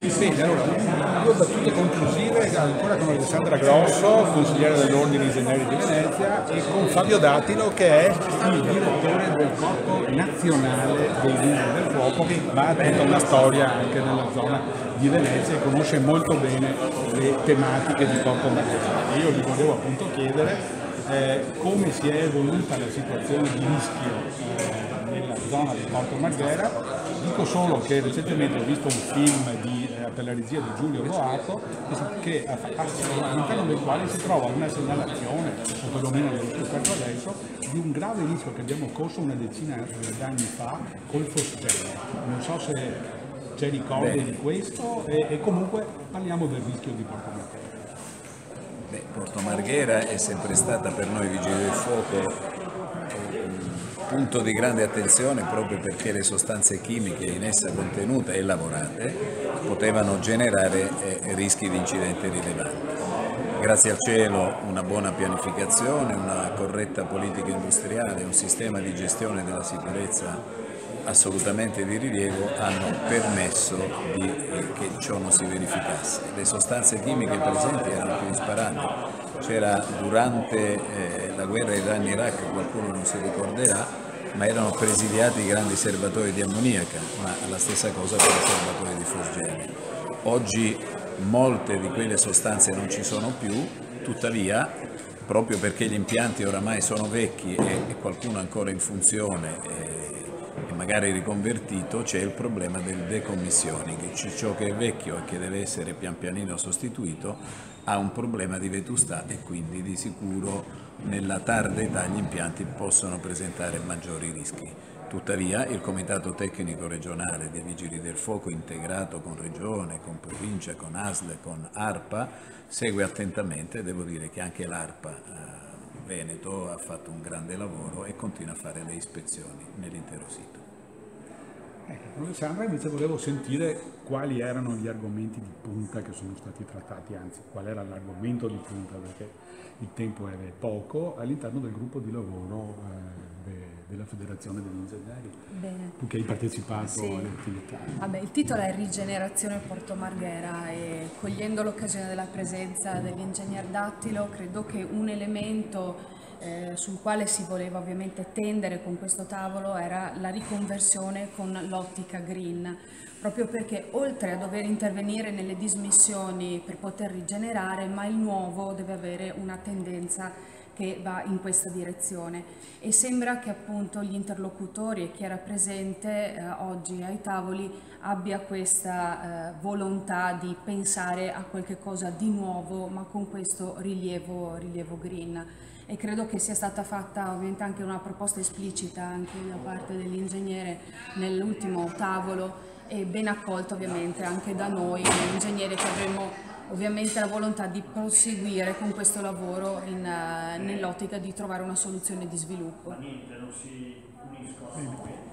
Bene, allora, due battute conclusive ancora con Alessandra Grosso, consigliere dell'Ordine Ingegneri di Venezia, e con Fabio Dattilo, che è il direttore del Corpo Nazionale dei Vigili del Fuoco, ma ha tutta una storia anche nella zona di Venezia e conosce molto bene le tematiche di Porto Marghera. Io gli volevo appunto chiedere come si è evoluta la situazione di rischio nella zona di Porto Marghera. Dico solo che recentemente ho visto un film per la regia di Giulio Boato all'interno del quale si trova una segnalazione, o perlomeno l'ho scoperto adesso, di un grave rischio che abbiamo corso una decina d'anni fa col fosgene. Non so se c'è ricordo di questo e comunque parliamo del rischio di Porto Marghera. Porto Marghera è sempre stata per noi Vigili del Fuoco un punto di grande attenzione, proprio perché le sostanze chimiche in essa contenute e lavorate potevano generare rischi di incidenti rilevanti. Grazie al cielo una buona pianificazione, una corretta politica industriale, un sistema di gestione della sicurezza assolutamente di rilievo hanno permesso che ciò non si verificasse. Le sostanze chimiche presenti erano più disparate. C'era durante la guerra Iran-Iraq, qualcuno non si ricorderà, ma erano presidiati grandi serbatoi di ammoniaca, ma la stessa cosa per i serbatoi di fosgene. Oggi molte di quelle sostanze non ci sono più, tuttavia, proprio perché gli impianti oramai sono vecchi e qualcuno ancora in funzione e magari riconvertito, c'è il problema del decommissioning. Ciò che è vecchio e che deve essere pian pianino sostituito ha un problema di vetustà e quindi di sicuro nella tarda età gli impianti possono presentare maggiori rischi. Tuttavia il Comitato Tecnico Regionale dei Vigili del Fuoco, integrato con Regione, con Provincia, con ASL, con ARPA, segue attentamente. Devo dire che anche l'ARPA Veneto ha fatto un grande lavoro e continua a fare le ispezioni nell'intero sito. Alessandra, invece volevo sentire quali erano gli argomenti di punta che sono stati trattati, anzi qual era l'argomento di punta, perché il tempo è poco, all'interno del gruppo di lavoro della Federazione degli Ingegneri. Bene. Tu che hai partecipato alle attività. Il titolo è Rigenerazione Porto Marghera e cogliendo l'occasione della presenza dell'ingegner Dattilo, credo che un elemento sul quale si voleva ovviamente tendere con questo tavolo era la riconversione con l'ottica green, proprio perché oltre a dover intervenire nelle dismissioni per poter rigenerare, ma il nuovo deve avere una tendenza che va in questa direzione e sembra che appunto gli interlocutori e chi era presente oggi ai tavoli abbia questa volontà di pensare a qualche cosa di nuovo, ma con questo rilievo green. E credo che sia stata fatta ovviamente anche una proposta esplicita anche da parte dell'ingegnere nell'ultimo tavolo e ben accolta ovviamente anche da noi ingegneri, che avremo ovviamente la volontà di proseguire con questo lavoro nell'ottica di trovare una soluzione di sviluppo.